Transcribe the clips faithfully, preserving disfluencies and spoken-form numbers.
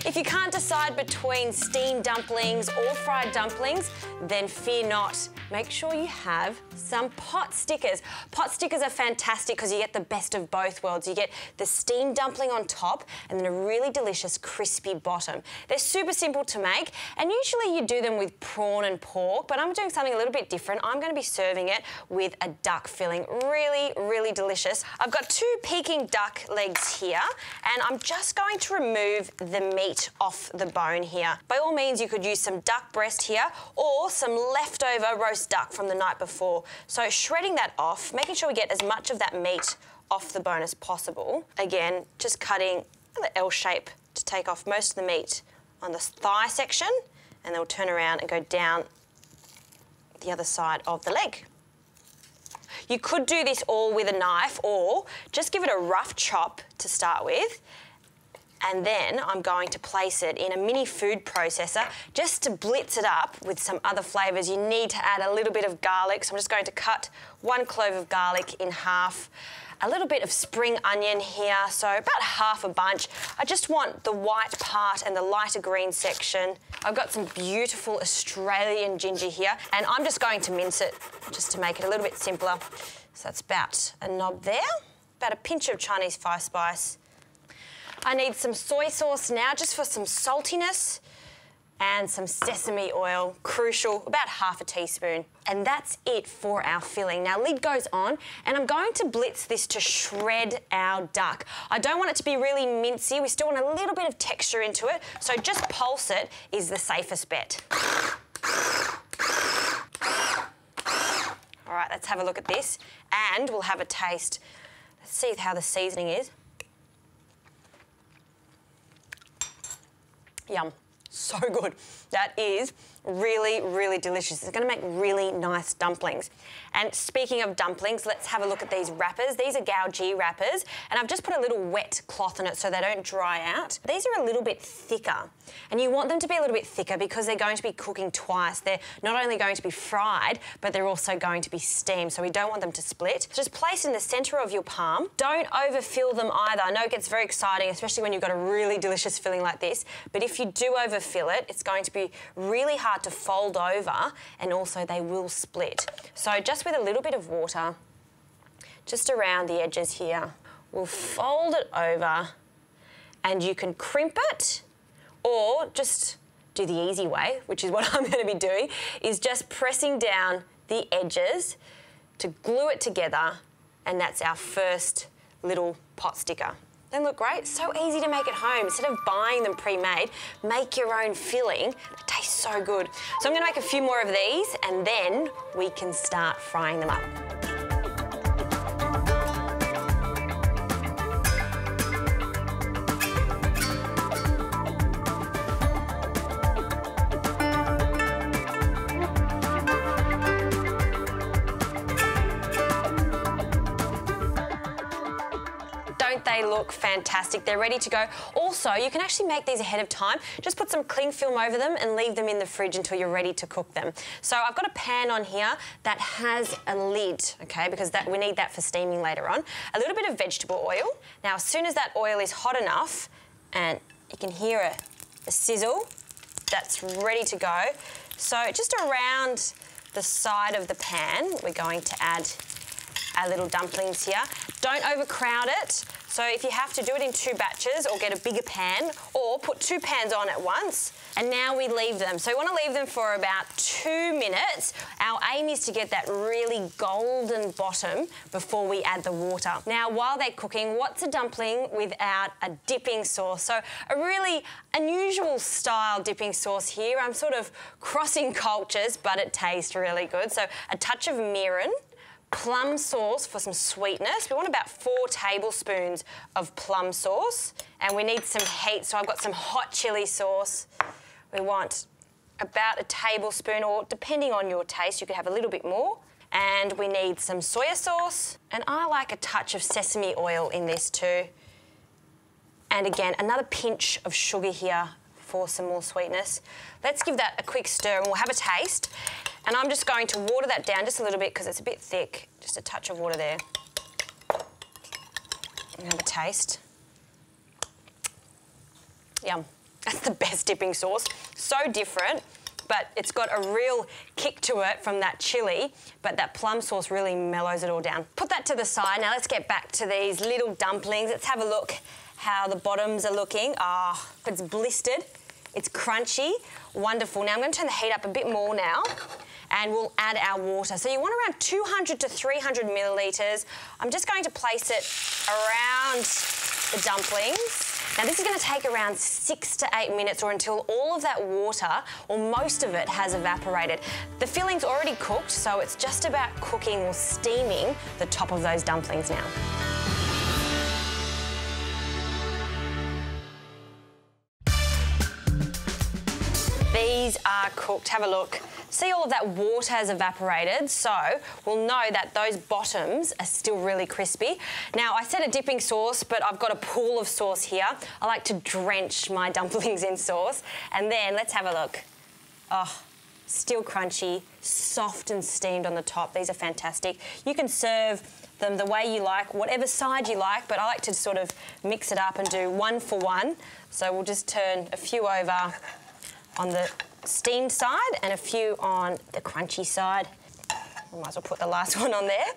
If you can't decide between steamed dumplings or fried dumplings, then fear not. Make sure you have some pot stickers. Pot stickers are fantastic because you get the best of both worlds. You get the steamed dumpling on top and then a really delicious crispy bottom. They're super simple to make, and usually you do them with prawn and pork, but I'm doing something a little bit different. I'm going to be serving it with a duck filling. Really, really delicious. I've got two Peking duck legs here, and I'm just going to remove the meat off the bone here. By all means, you could use some duck breast here or some leftover roast duck from the night before. So shredding that off, making sure we get as much of that meat off the bone as possible. Again, just cutting the L shape to take off most of the meat on the thigh section, and then we'll turn around and go down the other side of the leg. You could do this all with a knife or just give it a rough chop to start with, and then I'm going to place it in a mini food processor just to blitz it up with some other flavours. You need to add a little bit of garlic, so I'm just going to cut one clove of garlic in half, a little bit of spring onion here, so about half a bunch. I just want the white part and the lighter green section. I've got some beautiful Australian ginger here, and I'm just going to mince it just to make it a little bit simpler. So that's about a knob there, about a pinch of Chinese five spice. I need some soy sauce now just for some saltiness, and some sesame oil, crucial, about half a teaspoon. And that's it for our filling. Now, lid goes on, and I'm going to blitz this to shred our duck. I don't want it to be really mincy. We still want a little bit of texture into it, so just pulse it is the safest bet. All right, let's have a look at this, and we'll have a taste. Let's see how the seasoning is. Yum. So good. That is really, really delicious. It's going to make really nice dumplings. And speaking of dumplings, let's have a look at these wrappers. These are Gao-G wrappers, and I've just put a little wet cloth on it so they don't dry out. These are a little bit thicker, and you want them to be a little bit thicker because they're going to be cooking twice. They're not only going to be fried, but they're also going to be steamed, so we don't want them to split. Just place in the centre of your palm. Don't overfill them either. I know it gets very exciting, especially when you've got a really delicious filling like this, but if you do overfill it, it's going to be really hard to fold over, and also they will split. So just with a little bit of water, just around the edges here, we'll fold it over, and you can crimp it, or just do the easy way, which is what I'm going to be doing, is just pressing down the edges to glue it together, and that's our first little pot sticker. They look great. So easy to make at home. Instead of buying them pre-made, make your own filling. It tastes so good. So I'm going to make a few more of these, and then we can start frying them up. They look fantastic. They're ready to go. Also, you can actually make these ahead of time. Just put some cling film over them and leave them in the fridge until you're ready to cook them. So I've got a pan on here that has a lid, okay, because that we need that for steaming later on. A little bit of vegetable oil. Now, as soon as that oil is hot enough, and you can hear a, a sizzle, that's ready to go. So just around the side of the pan, we're going to add our little dumplings here. Don't overcrowd it. So if you have to do it in two batches or get a bigger pan, or put two pans on at once. And now we leave them. So we want to leave them for about two minutes. Our aim is to get that really golden bottom before we add the water. Now, while they're cooking, what's a dumpling without a dipping sauce? So a really unusual style dipping sauce here. I'm sort of crossing cultures, but it tastes really good. So a touch of mirin, plum sauce for some sweetness. We want about four tablespoons of plum sauce, and we need some heat, so I've got some hot chilli sauce. We want about a tablespoon, or depending on your taste, you could have a little bit more. And we need some soya sauce, and I like a touch of sesame oil in this too. And again, another pinch of sugar here for some more sweetness. Let's give that a quick stir and we'll have a taste. And I'm just going to water that down just a little bit because it's a bit thick. Just a touch of water there. And have a taste. Yum. That's the best dipping sauce. So different, but it's got a real kick to it from that chilli, but that plum sauce really mellows it all down. Put that to the side. Now let's get back to these little dumplings. Let's have a look how the bottoms are looking. Ah, oh, it's blistered. It's crunchy, wonderful. Now I'm going to turn the heat up a bit more now, and we'll add our water. So you want around two hundred to three hundred millilitres. I'm just going to place it around the dumplings. Now this is going to take around six to eight minutes or until all of that water, or most of it, has evaporated. The filling's already cooked, so it's just about cooking or steaming the top of those dumplings now. These are cooked. Have a look. See, all of that water has evaporated, so we'll know that those bottoms are still really crispy. Now, I said a dipping sauce, but I've got a pool of sauce here. I like to drench my dumplings in sauce. And then let's have a look. Oh, still crunchy, soft and steamed on the top. These are fantastic. You can serve them the way you like, whatever side you like, but I like to sort of mix it up and do one for one. So we'll just turn a few over on the steamed side and a few on the crunchy side. We might as well put the last one on there.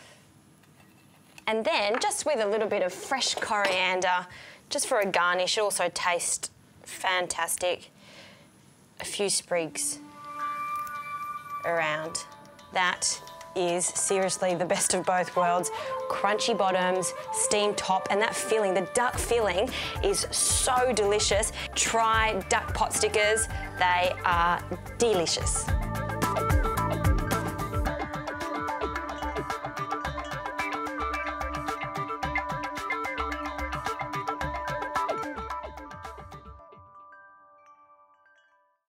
And then, just with a little bit of fresh coriander, just for a garnish, it also tastes fantastic. A few sprigs around. That is seriously the best of both worlds. Crunchy bottoms, steamed top, and that filling, the duck filling, is so delicious. Try duck pot stickers. They are delicious.